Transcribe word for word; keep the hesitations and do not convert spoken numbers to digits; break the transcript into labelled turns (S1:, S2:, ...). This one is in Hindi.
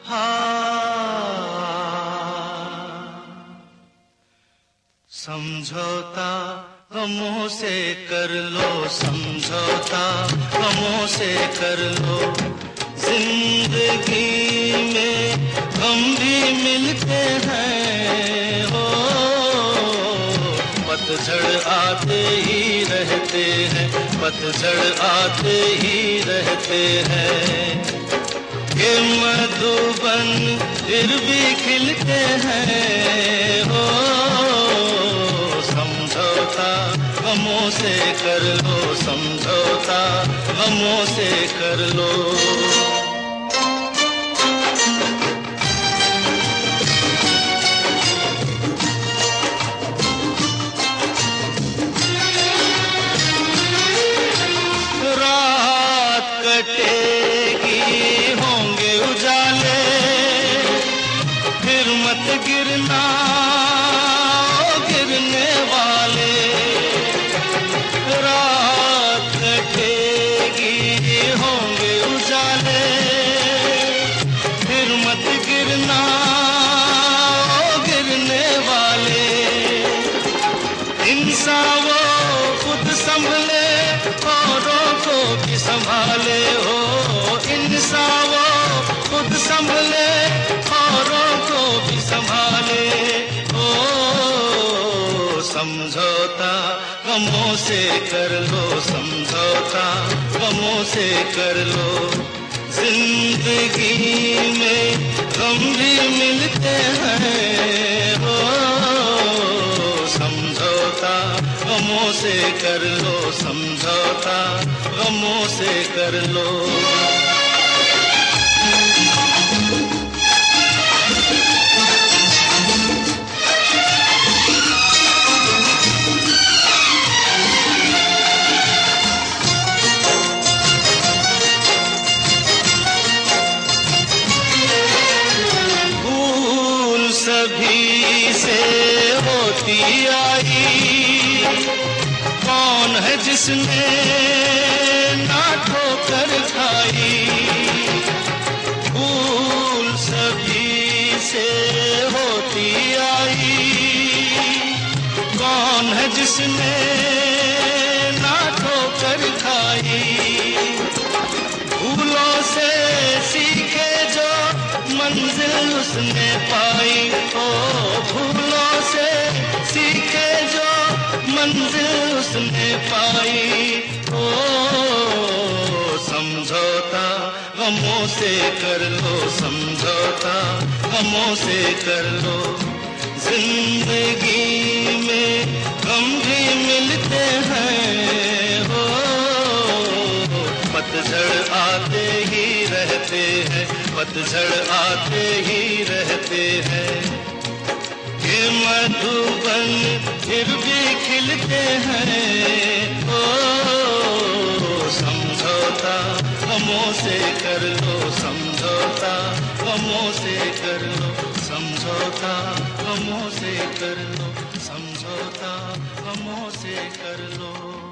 S1: समझौता गमों से कर लो, समझौता गमों से कर लो। जिंदगी में गम भी मिलते हैं हो, पतझड़ आते ही रहते हैं, पतझड़ आते ही रहते हैं। ये मधुबन फिर भी खिलते हैं हो, समझौता गमों से कर लो, समझौता गमों से कर लो। रात कटेगी होंगे उजाले, फिर मत गिरना गिरने वाले। रात कटेगी होंगे उजाले, फिर मत गिरना गिरने वाले। इंसान वो खुद संभले औरों को भी संभाले हो, इंसान वो खुद संभले औरों को भी संभाले हो। समझौता गमों से कर लो, समझौता गमों से कर लो। जिंदगी में गम भी मिलते हैं हो, समझौता गमों से कर लो, समझौता गमों से कर लो। भूल सभी से होती आई, कौन है जिसने ना ठोकर खाई। भूल सभी से होती आई, कौन है जिसने ना ठोकर खाई। भूलों से सीखे जो मंजिल उसने पाई हो, भूलों से सीखे जो मंजिल उसने पाई हो। समझौता गमों से कर लो, समझौता गमों से कर लो। जिंदगी में गम भी मिलते हैं हो, पतझड़ आते ही रहते हैं, पतझड़ आते ही रहते हैं। ये मधुबन फिर भी खिलते हैं ओ, समझौता गमों से कर लो, समझौता गमों से कर लो, समझौता गमों से कर लो, समझौता गमों से कर लो।